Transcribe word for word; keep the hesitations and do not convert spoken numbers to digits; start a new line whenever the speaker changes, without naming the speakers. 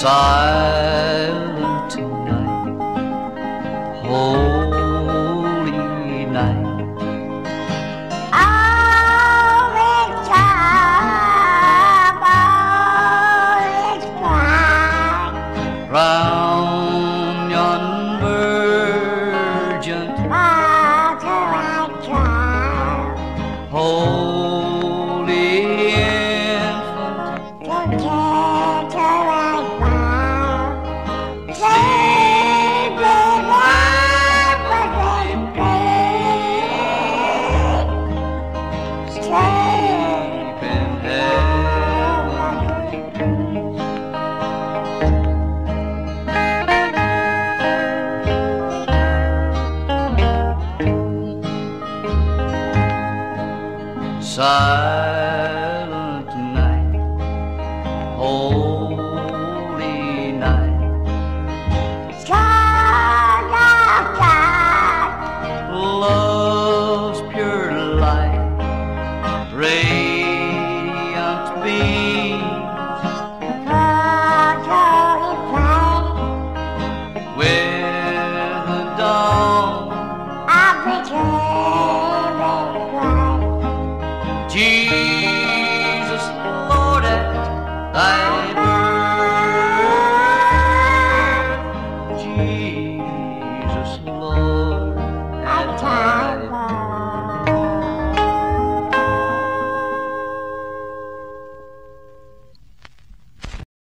silent night, holy night.
All is trouble is bright
Round yon virgin
water I tried
holy infant,
to catch her right by. Sleep in heaven great. Sleep
in heaven. Silent